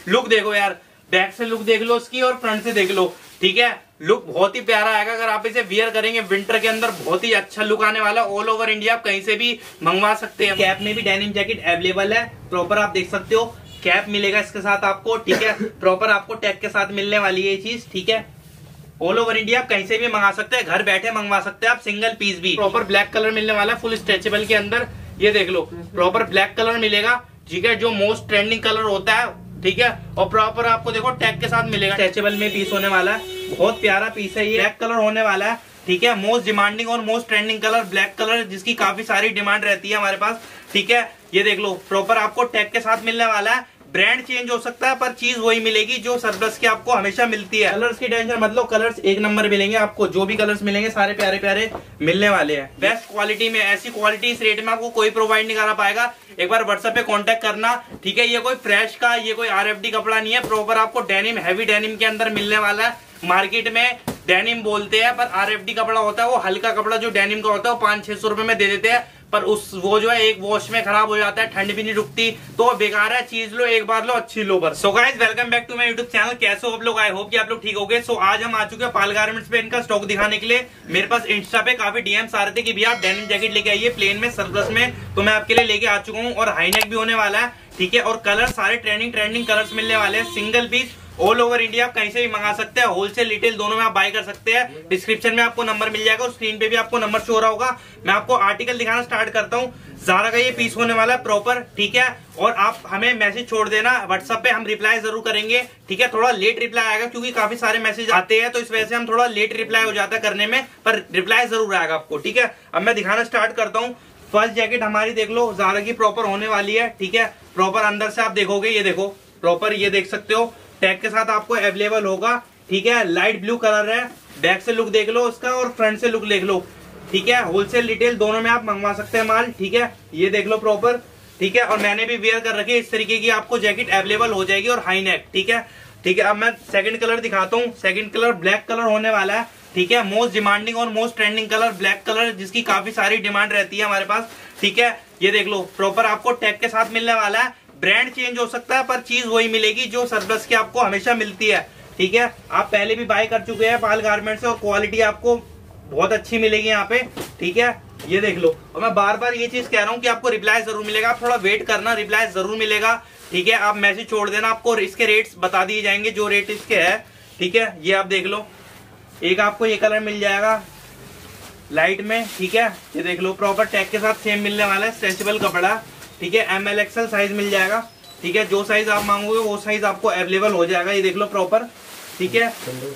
Look देखो यार, back से लुक देख लो उसकी और फ्रंट से देख लो, ठीक है। लुक बहुत ही प्यारा आएगा अगर आप इसे वियर करेंगे विंटर के अंदर, बहुत ही अच्छा लुक आने वाला। ऑल ओवर इंडिया आप कहीं से भी मंगवा सकते हैं। कैप में भी डेनिम जैकेट अवेलेबल है, प्रॉपर आप देख सकते हो। कैप मिलेगा इसके साथ आपको, ठीक है। प्रॉपर आपको टैग के साथ मिलने वाली है ये चीज, ठीक है। ऑल ओवर इंडिया आप कहीं से भी मंगा सकते हैं, घर बैठे मंगवा सकते हैं आप, सिंगल पीस भी। प्रॉपर ब्लैक कलर मिलने वाला है, फुल स्ट्रेचेबल के अंदर, ये देख लो। प्रॉपर ब्लैक कलर मिलेगा, ठीक है, जो मोस्ट ट्रेंडिंग कलर होता है, ठीक है। और प्रॉपर आपको देखो टैग के साथ मिलेगा। स्ट्रेचेबल में पीस होने वाला है, बहुत प्यारा पीस है ये। ब्लैक कलर होने वाला है, ठीक है। मोस्ट डिमांडिंग और most trending colour black colour, जिसकी काफी सारी डिमांड रहती है हमारे पास, ठीक है। ये देख लो, प्रॉपर आपको टैग के साथ मिलने वाला है। ब्रांड चेंज हो सकता है पर चीज वही मिलेगी जो सरप्लस की आपको हमेशा मिलती है। कलर्स की टेंशन मत लो, कलर्स एक नंबर मिलेंगे आपको। जो भी कलर्स मिलेंगे सारे प्यारे प्यारे मिलने वाले हैं, बेस्ट क्वालिटी में। ऐसी क्वालिटी इस रेट में आपको कोई प्रोवाइड नहीं करा पाएगा। एक बार व्हाट्सएप पे कांटेक्ट करना, ठीक है। ये कोई फ्रेश का, ये कोई RFD कपड़ा नहीं है। प्रॉपर आपको डेनिम, हैवी डेनिम के अंदर मिलने वाला है। मार्केट में डेनिम बोलते हैं पर RFD कपड़ा होता है, वो हल्का कपड़ा जो डेनिम का होता है, वो 500-600 रुपए में दे देते हैं। पर वो जो है एक वॉश में खराब हो जाता है, ठंड भी नहीं रुकती, तो बेकार है। चीज लो एक बार लो, अच्छी लो पर। So guys, welcome back to my YouTube channel. कैसे हो आप लोग? आई होप कि आप लोग ठीक हो गए। सो आज हम आ चुके हैं पाल गारमेंट्स पे इनका स्टॉक दिखाने के लिए। मेरे पास इंस्टा पे काफी DMs आ रहे थे कि भैया आप डेनिम जैकेट लेके आइए प्लेन में, सरप्लस में, तो मैं आपके लिए लेके आ चुका हूँ। और हाईनेक भी होने वाला है, ठीक है। और कलर सारे ट्रेंडिंग कलर्स मिलने वाले हैं। Single piece all over India आप कहीं से भी मंगा सकते हैं, होलसेल रिटेल दोनों में आप बाय कर सकते हैं। डिस्क्रिप्शन में आपको नंबर मिल जाएगा और स्क्रीन पे भी आपको नंबर शो हो रहा होगा। मैं आपको आर्टिकल दिखाना स्टार्ट करता हूँ। ज़ारा का ये पीस होने वाला है प्रॉपर, ठीक है। और आप हमें मैसेज छोड़ देना व्हाट्सएप पे, हम रिप्लाई जरूर करेंगे, ठीक है। थोड़ा लेट रिप्लाई आएगा क्योंकि काफी सारे मैसेज आते हैं, तो इस वजह से हम थोड़ा लेट रिप्लाई हो जाता है करने में, पर रिप्लाई जरूर आएगा आपको, ठीक है। अब मैं दिखाना स्टार्ट करता हूँ। फर्स्ट जैकेट हमारी देख लो, ज़ारा की प्रॉपर होने वाली है, ठीक है। प्रॉपर अंदर से आप देखोगे, ये देखो प्रॉपर, ये देख सकते हो टैग के साथ आपको अवेलेबल होगा, ठीक है। लाइट ब्लू कलर है। बैक से लुक देख लो उसका और फ्रंट से लुक देख लो, ठीक है। होलसेल रिटेल दोनों में आप मंगवा सकते हैं माल, ठीक है। ये देख लो प्रॉपर, ठीक है। और मैंने भी वेयर कर रखी है, इस तरीके की आपको जैकेट अवेलेबल हो जाएगी और हाई नेक, ठीक है, ठीक है। अब मैं सेकंड कलर दिखाता हूँ। सेकंड कलर ब्लैक कलर होने वाला है, ठीक है। मोस्ट डिमांडिंग और most trending colour black colour, जिसकी काफी सारी डिमांड रहती है हमारे पास, ठीक है। ये देख लो, प्रॉपर आपको टैग के साथ मिलने वाला है। ब्रांड चेंज हो सकता है पर चीज वही मिलेगी जो सरप्लस की आपको हमेशा मिलती है, ठीक है। आप पहले भी बाय कर चुके हैं पाल गारमेंट्स से और क्वालिटी आपको बहुत अच्छी मिलेगी यहाँ पे, ठीक है। ये देख लो। और मैं बार बार ये चीज कह रहा हूँ कि आपको रिप्लाई जरूर मिलेगा, आप थोड़ा वेट करना, रिप्लाई जरूर मिलेगा, ठीक है। आप मैसेज छोड़ देना, आपको इसके रेट्स बता दिए जाएंगे जो रेट इसके है, ठीक है। ये आप देख लो, एक आपको ये कलर मिल जाएगा लाइट में, ठीक है। ये देख लो, प्रॉपर टैग के साथ सेम मिलने वाला है, स्ट्रेचेबल कपड़ा, ठीक है। ML XL साइज मिल जाएगा, ठीक है। जो साइज आप मांगोगे वो साइज आपको अवेलेबल हो जाएगा। ये देख लो प्रॉपर, ठीक है।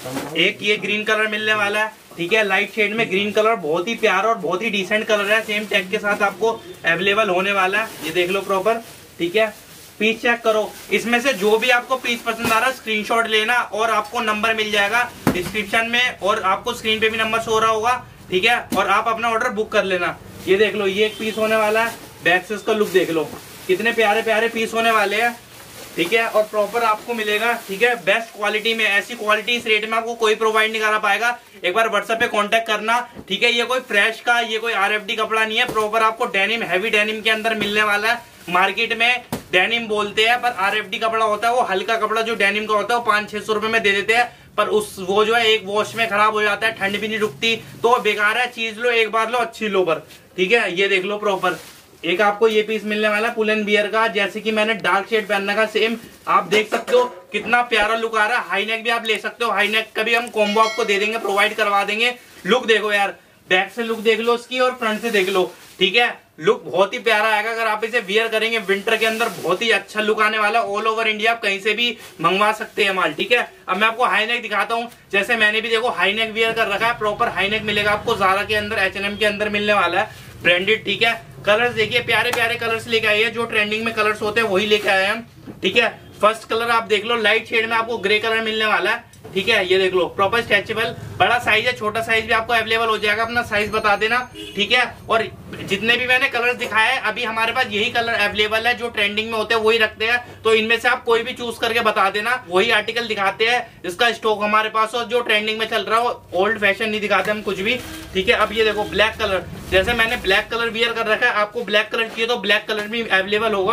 एक ये ग्रीन कलर मिलने वाला है, ठीक है। लाइट शेड में ग्रीन कलर, बहुत ही प्यारा और बहुत ही डिसेंट कलर है। सेम टैग के साथ आपको अवेलेबल होने वाला है। ये देख लो प्रॉपर, ठीक है। पीस चेक करो, इसमें से जो भी आपको पीस पसंद आ रहा है स्क्रीनशॉट लेना और आपको नंबर मिल जाएगा डिस्क्रिप्शन में, और आपको स्क्रीन पे भी नंबर शो हो रहा होगा, ठीक है। और आप अपना ऑर्डर बुक कर लेना। ये देख लो, ये एक पीस होने वाला है। बैक से उसका लुक देख लो, कितने प्यारे प्यारे पीस होने वाले हैं, ठीक है। और प्रॉपर आपको मिलेगा, ठीक है, बेस्ट क्वालिटी में। ऐसी क्वालिटी इस रेट में आपको कोई प्रोवाइड नहीं करा पाएगा। एक बार व्हाट्सएप पे कांटेक्ट करना, ठीक है। ये कोई फ्रेश का, ये कोई RFD कपड़ा नहीं है। प्रॉपर आपको डेनिम, हैवी डेनिम के अंदर मिलने वाला है। मार्केट में डेनिम बोलते हैं पर RFD कपड़ा होता है, वो हल्का कपड़ा जो डेनिम का होता है, वो 500-600 रुपए में दे देते हैं। पर वो जो है एक वॉश में खराब हो जाता है, ठंड भी नहीं रुकती, तो बेकार है। चीज लो एक बार लो, अच्छी लो पर, ठीक है। ये देख लो प्रॉपर, एक आपको ये पीस मिलने वाला है पुल एंड बियर का, जैसे कि मैंने डार्क शेड पहनने का सेम आप देख सकते हो, कितना प्यारा लुक आ रहा है। हाई नेक भी आप ले सकते हो, हाई नेक का भी हम कॉम्बो आपको दे देंगे, प्रोवाइड करवा देंगे। लुक देखो यार, बैक से लुक देख लो उसकी और फ्रंट से देख लो, ठीक है। लुक बहुत ही प्यारा आएगा अगर आप इसे वियर करेंगे विंटर के अंदर, बहुत ही अच्छा लुक आने वाला। ऑल ओवर इंडिया आप कहीं से भी मंगवा सकते हैं माल, ठीक है। अब मैं आपको हाई नेक दिखाता हूँ। जैसे मैंने भी देखो हाई नेक वियर कर रखा है, प्रॉपर हाई नेक मिलेगा आपको ज़ारा के अंदर, H&M के अंदर मिलने वाला है, ब्रांडेड, ठीक है। कलर्स देखिए, प्यारे प्यारे कलर्स लेके आए हैं, जो ट्रेंडिंग में कलर्स होते हैं वही लेके आए हैं, ठीक है। फर्स्ट कलर आप देख लो, लाइट शेड में आपको ग्रे कलर मिलने वाला है, ठीक है। ये देख लो, प्रॉपर स्ट्रेचेबल, बड़ा साइज है, छोटा साइज भी आपको अवेलेबल हो जाएगा, अपना साइज बता देना, ठीक है। और जितने भी मैंने कलर्स दिखाए हैं अभी हमारे पास यही कलर अवेलेबल है, जो ट्रेंडिंग में होते हैं वही रखते हैं, तो इनमें से आप कोई भी चूज करके बता देना, वही आर्टिकल दिखाते हैं जिसका स्टॉक हमारे पास हो, जो ट्रेंडिंग में चल रहा हो। ओल्ड फैशन नहीं दिखाते हम कुछ भी, ठीक है। अब ये देखो ब्लैक कलर, जैसे मैंने ब्लैक कलर वियर कर रखा है, आपको ब्लैक कलर चाहिए तो ब्लैक कलर भी अवेलेबल होगा,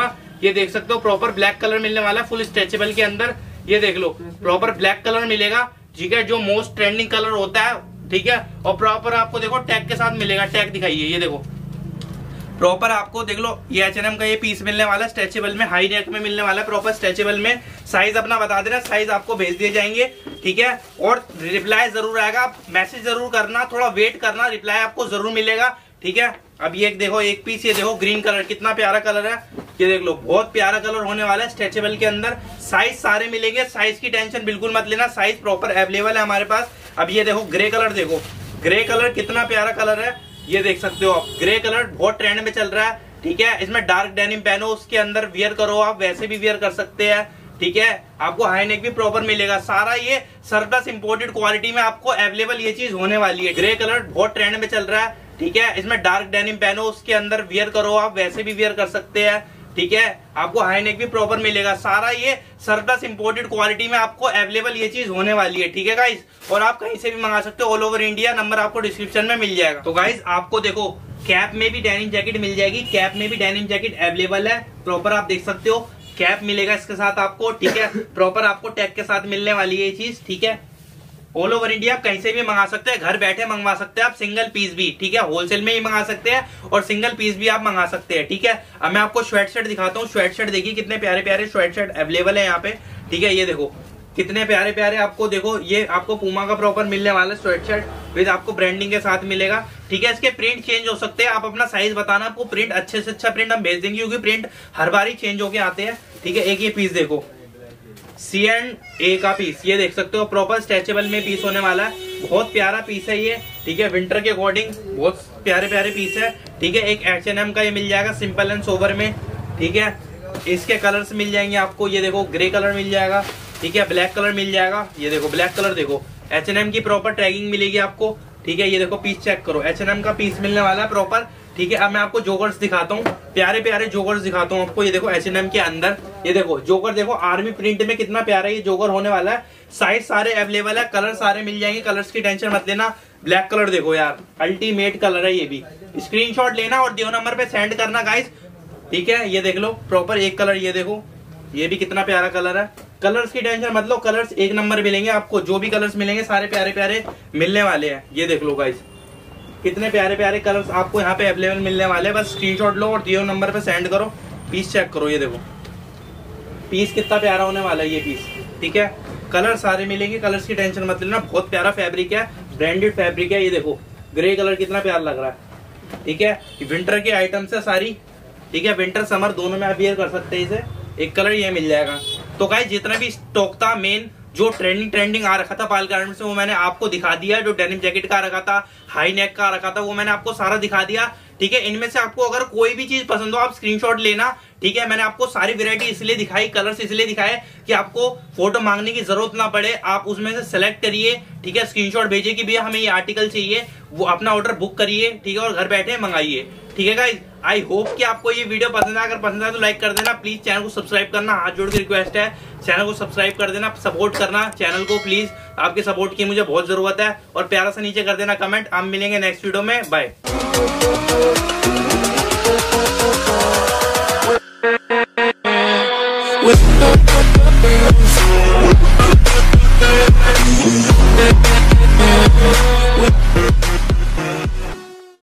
ये देख सकते हो प्रॉपर ब्लैक कलर मिलने वाला है, फुल स्ट्रेचेबल के अंदर। ये देख लो प्रॉपर ब्लैक कलर मिलेगा, ठीक है, जो मोस्ट ट्रेंडिंग कलर होता है, ठीक है। और प्रॉपर आपको देखो टैग के साथ मिलेगा, टैग दिखाइए, ये देखो प्रॉपर आपको देख लो ये H&M का ये पीस मिलने वाला है, स्ट्रेचेबल में, हाई नेक में मिलने वाला है, प्रॉपर स्ट्रेचेबल में। साइज अपना बता देना, साइज आपको भेज दिए जाएंगे, ठीक है। और रिप्लाई जरूर आएगा, आप मैसेज जरूर करना, थोड़ा वेट करना, रिप्लाई आपको जरूर मिलेगा, ठीक है। अब ये देखो एक पीस, ये देखो ग्रीन कलर, कितना प्यारा कलर है, ये देख लो बहुत प्यारा कलर होने वाला है स्ट्रेचेबल के अंदर। साइज सारे मिलेंगे, साइज की टेंशन बिल्कुल मत लेना, साइज प्रॉपर अवेलेबल है हमारे पास। अब ये देखो ग्रे कलर, देखो ग्रे कलर कितना प्यारा कलर है, ये देख सकते हो आप। ग्रे कलर बहुत ट्रेंड में चल रहा है, ठीक है। इसमें डार्क डेनिम पहनो, उसके अंदर वियर करो, आप वैसे भी वियर कर सकते हैं, ठीक है। आपको हाई नेक भी प्रॉपर मिलेगा, सारा ये सरप्लस इंपोर्टेड क्वालिटी में आपको अवेलेबल ये चीज होने वाली है। ग्रे कलर बहुत ट्रेंड में चल रहा है, ठीक है। इसमें डार्क डेनिम पहनो, उसके अंदर वियर करो, आप वैसे भी वियर कर सकते हैं, ठीक है। आपको हाई नेक भी प्रॉपर मिलेगा, सारा ये सरप्लस इंपोर्टेड क्वालिटी में आपको अवेलेबल ये चीज होने वाली है, ठीक है गाइस। और आप कहीं से भी मंगा सकते हो, ऑल ओवर इंडिया, नंबर आपको डिस्क्रिप्शन में मिल जाएगा। तो गाइस आपको देखो कैप में भी डेनिम जैकेट मिल जाएगी, कैप में भी डेनिम जैकेट अवेलेबल है, प्रॉपर आप देख सकते हो। कैप मिलेगा इसके साथ आपको, ठीक है, प्रॉपर आपको टैग के साथ मिलने वाली है ये चीज, ठीक है। ऑल ओवर इंडिया कहीं से भी मंगा सकते हैं, घर बैठे मंगवा सकते हैं आप, सिंगल पीस भी, ठीक है, होलसेल में ही मंगा सकते हैं और सिंगल पीस भी आप मंगा सकते हैं, ठीक है। अब मैं आपको स्वेट शर्ट दिखाता हूँ। स्वेट शर्ट देखिए कितने प्यारे प्यारे स्वेट शर्ट अवेलेबल है यहाँ पे, ठीक है। ये देखो कितने प्यारे प्यारे आपको, देखो ये आपको पूमा का प्रॉपर मिलने वाला स्वेट शर्ट विद आपको ब्रांडिंग के साथ मिलेगा, ठीक है। इसके प्रिंट चेंज हो सकते हैं, आप अपना साइज बताना, आपको प्रिंट अच्छे से अच्छा प्रिंट हम भेज देंगे, क्योंकि प्रिंट हर बार ही चेंज होके आते हैं, ठीक है। एक ये पीस देखो C&A का पीस, ये देख सकते हो प्रॉपर स्ट्रेचेबल में पीस होने वाला है, बहुत प्यारा पीस है ये, ठीक है। विंटर के अकॉर्डिंग बहुत प्यारे प्यारे पीस है, ठीक है। एक H&M का ये मिल जाएगा सिंपल एंड सोबर में, ठीक है। इसके कलर्स मिल जाएंगे आपको, ये देखो ग्रे कलर मिल जाएगा, ठीक है, ब्लैक कलर मिल जाएगा, ये देखो ब्लैक कलर, देखो H&M की प्रॉपर टैगिंग मिलेगी आपको, ठीक है। ये देखो पीस चेक करो, H&M का पीस मिलने वाला है प्रॉपर, ठीक है। अब मैं आपको जोगर्स दिखाता हूँ, प्यारे प्यारे जोगर्स दिखाता हूँ आपको। ये देखो H&M के अंदर, ये देखो जोगर, देखो आर्मी प्रिंट में कितना प्यारा ये जोगर होने वाला है। साइज सारे अवेलेबल है, कलर सारे मिल जाएंगे, कलर्स की टेंशन मत लेना। ब्लैक कलर देखो यार, अल्टीमेट कलर है ये भी। स्क्रीनशॉट लेना और दियो नंबर पे सेंड करना गाइस, ठीक है। ये देख लो प्रॉपर एक कलर, ये देखो ये भी कितना प्यारा कलर है। कलर्स की टेंशन मत लो, कलर्स एक नंबर मिलेंगे आपको, जो भी कलर्स मिलेंगे सारे प्यारे प्यारे मिलने वाले हैं। ये देख लो गाइस कितने प्यारे प्यारे कलर्स आपको यहाँ पे अवेलेबल मिलने वाले हैं। बस स्क्रीनशॉट लो और दियो नंबर पे सेंड करो, पीस चेक करो, ये देखो पीस कितना प्यारा होने वाला है ये पीस, ठीक है। कलर सारे मिलेंगे, कलर्स की टेंशन मत लेना, बहुत प्यारा फैब्रिक है, ब्रांडेड फैब्रिक है। ये देखो ग्रे कलर कितना प्यारा लग रहा है, ठीक है। विंटर की आइटम्स है सारी, ठीक है, विंटर समर दोनों में आप वियर कर सकते हैं इसे। एक कलर ये मिल जाएगा। तो गाइस जितना भी स्टॉक था मेन जो ट्रेंडिंग आ रखा था पायल गारमेंट्स में, वो मैंने आपको दिखा दिया। जो डेनिम जैकेट का रखा था, हाई नेक का रखा था, वो मैंने आपको सारा दिखा दिया, ठीक है। इनमें से आपको अगर कोई भी चीज पसंद हो आप स्क्रीनशॉट लेना, ठीक है। मैंने आपको सारी वैरायटी इसलिए दिखाई, कलर्स इसलिए दिखाए कि आपको फोटो मांगने की जरूरत ना पड़े, आप उसमें से सेलेक्ट करिए, ठीक है। स्क्रीनशॉट भेजिए कि भैया हमें ये आर्टिकल चाहिए, वो अपना ऑर्डर बुक करिए, ठीक है, और घर बैठे मंगाइए, ठीक है गाइस। आई होप कि आपको ये वीडियो पसंद है, अगर पसंद है तो लाइक कर देना, प्लीज चैनल को सब्सक्राइब करना, हाथ जोड़ के रिक्वेस्ट है, चैनल को सब्सक्राइब कर देना, सपोर्ट करना चैनल को प्लीज, आपके सपोर्ट की मुझे बहुत जरूरत है। और प्यारा सा नीचे कर देना कमेंट। हम मिलेंगे नेक्स्ट वीडियो में, बाय।